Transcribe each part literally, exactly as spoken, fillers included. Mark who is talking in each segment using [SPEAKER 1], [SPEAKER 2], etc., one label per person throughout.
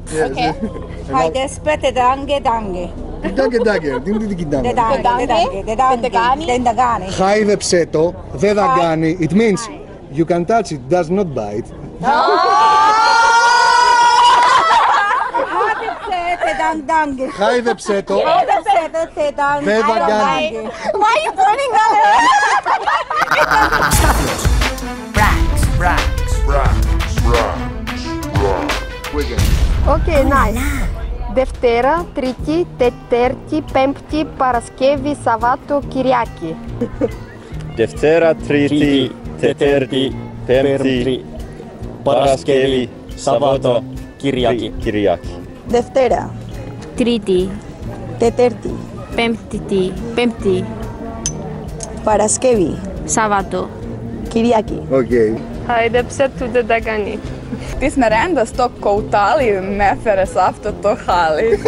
[SPEAKER 1] Yes. Okay.
[SPEAKER 2] Χαϊδεύσετε danke, danke.
[SPEAKER 1] Danke, danke. Τι είναι τι κοιτάμε.
[SPEAKER 2] Δεν τα κάνει.
[SPEAKER 1] Χάιδεψε το, δεν τα κάνει. It means you can touch it, does not bite. Χάιδεψε το, δεν τα κάνει.
[SPEAKER 2] Why are you pointing at her?
[SPEAKER 3] Astathios. Ranks, ranks, ranks, ranks, ranks.
[SPEAKER 4] Okay, nice. Δευτέρα, Τρίτη, Τετάρτη, Πέμπτη, Παρασκευή, Σαββάτο, Κυριακή.
[SPEAKER 5] Δευτέρα, Τρίτη, Τετάρτη, Πέμπτη, Παρασκευή, Σαββάτο, Κυριακή.
[SPEAKER 2] Δευτέρα,
[SPEAKER 6] Τρίτη,
[SPEAKER 2] Τετάρτη,
[SPEAKER 6] Πέμπτη, Πέμπτη,
[SPEAKER 2] Παρασκευή,
[SPEAKER 6] Σάββατο,
[SPEAKER 2] Κυριακή.
[SPEAKER 1] Okay.
[SPEAKER 4] Χάιδεψε του δεν τα κάνει.
[SPEAKER 7] Της μερέντας το κουτάλι με έφερε σε αυτό το χάλι.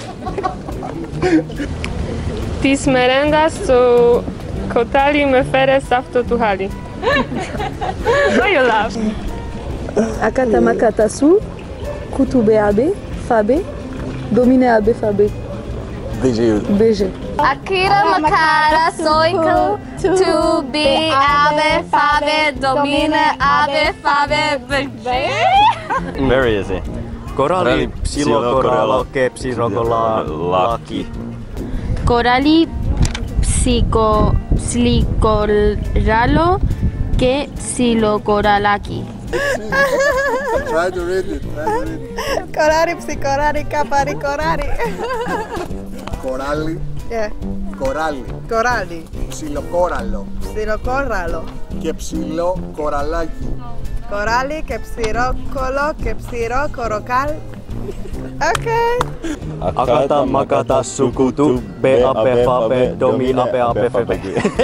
[SPEAKER 4] Της μερέντας το κουτάλι με έφερε σε αυτό το χάλι. Why you laugh?
[SPEAKER 8] Ακάτα μακάτα σου, κουτούμπε άμπε, φάμπε, δομίνε άμπε φάμπε. Μπέζε.
[SPEAKER 9] Akira makara soikal to be abe fabe domine abe fabe beje.
[SPEAKER 5] Very easy. Κοράλι, ψηλό κοράλο και ψιλοκοραλάκι.
[SPEAKER 6] κοράλι, ψικο, ψιλικοράλο και ψιλοκοραλάκι.
[SPEAKER 1] Try to read it.
[SPEAKER 2] Κοράρι, ψικοράρι, καπάρι, κοράρι.
[SPEAKER 1] Κοράλι,
[SPEAKER 2] Yeah.
[SPEAKER 1] κοράλι,
[SPEAKER 2] Κοράλι,
[SPEAKER 1] ψιλοκόραλο
[SPEAKER 2] ψιλοκόραλο.
[SPEAKER 1] και ψηλό κοραλάκι.
[SPEAKER 2] Κοράλι και ψηρόκολο και ψηρό κοροκάλ. Okay.
[SPEAKER 5] Ακάτα μακάτα σου κουτού, μπε απε φαβε, ντομί απε απε φεβε.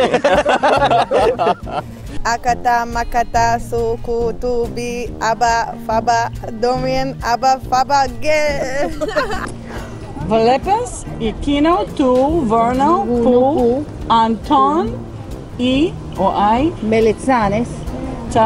[SPEAKER 2] Ακατά μακατά σου κουτούμπι αμπα φαμπα ντόμιεν αμπα φαμπα γκέ.
[SPEAKER 10] Βλέπεις εκείνο του Βέρνο που Αντών ή ο Άι
[SPEAKER 2] Μελιτσάνες
[SPEAKER 10] τα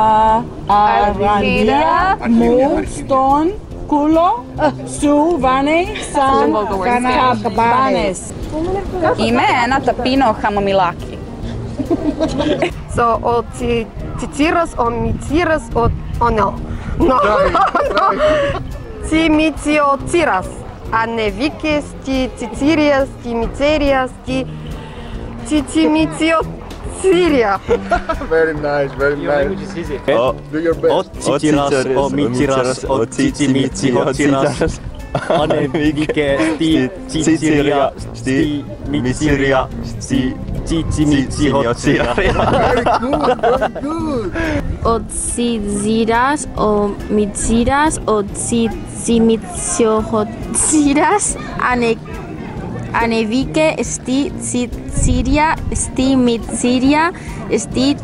[SPEAKER 10] αραντία μου στον κούλο σου βάνε σαν καμπάνες.
[SPEAKER 7] Είμαι ένα ταπεινό χαμομηλάκι.
[SPEAKER 4] So, ο τσιτσίρας, ο μιτσίρας, ο... Oh no. No. Τσιμιτσιοτσίρας. Ανεβήκε στη τσιτσίρια, στη μιτσέρια, στη τσιτσιμιτσιοτσίρια.
[SPEAKER 1] Very nice, very nice. Do your best.
[SPEAKER 5] Ο τσιτσίρας, ο μιτσίρας, ο τσιτσιμιτσιοτσίρας. Ανεβήκε στη τσιτσίρια, στη μιτσίρια, στη τσιτσιμιτσιοτσίρια.
[SPEAKER 1] Very good, very good.
[SPEAKER 6] Ο τσιτσίρας, ο μιτσίρας, ο τσιτσιμιτσιοτσίρας ανεβήκε στη τσιτσίρια, στη μιτσίρια, στη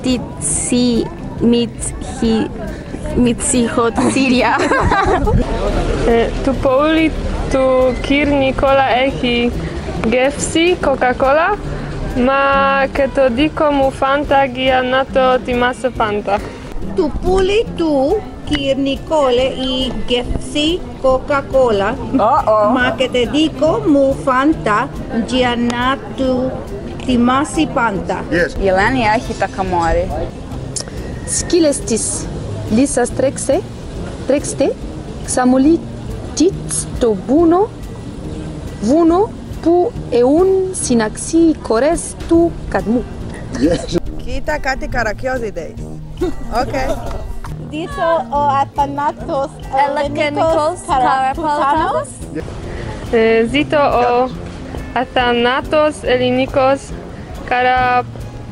[SPEAKER 6] τσιτσιμιτσιοτσίρια.
[SPEAKER 4] Του πόλη του κυρ Νικόλα έχει γεύση Coca-Cola, μα και το δικό μου φάντα για να το τιμάσαι φάντα.
[SPEAKER 2] Του πουλί του κυρ Νικόλε η γεύση Coca-Cola, μα και το δικό μου φάντα για να του τιμάσει φάντα.
[SPEAKER 7] Η Ελένη έχει τα καμόρι.
[SPEAKER 8] Σκύλες της Λίσας τρέξε, τρέξτε, ξαμολύτιτ στο βουνό, βουνό που εούν συναξεί οι κορές του καδμού.
[SPEAKER 2] Κοίτα κάτι καρακιόζιδες. Οκ.
[SPEAKER 9] Dito o Athanatos Elekenikos Karapaltanos.
[SPEAKER 4] Ζήτω ο αθανάτος ελληνικός καρα...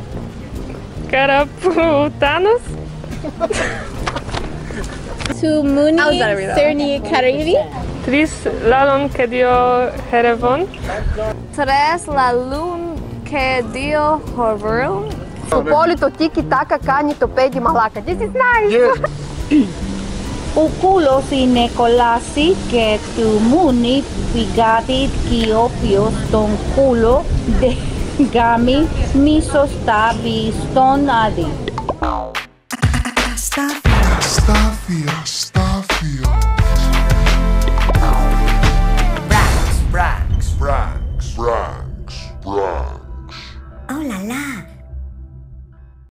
[SPEAKER 4] καραπουτάνος.
[SPEAKER 9] Του Μούνι Σέρνη Καρύβι.
[SPEAKER 4] Τρεις λάλων και δύο χερεβών.
[SPEAKER 9] Τρεις λαλούν και δύο χορβούν.
[SPEAKER 4] Στο πόλι το τίκι τάκα κάνει το πέγγι μαλάκα. This is nice!
[SPEAKER 2] Ο κούλος είναι κολάσι και του μούνι πηγάδι και όποιος τον κούλο δεν γάμει μη σωστά βι στον άδει.
[SPEAKER 3] Astathios.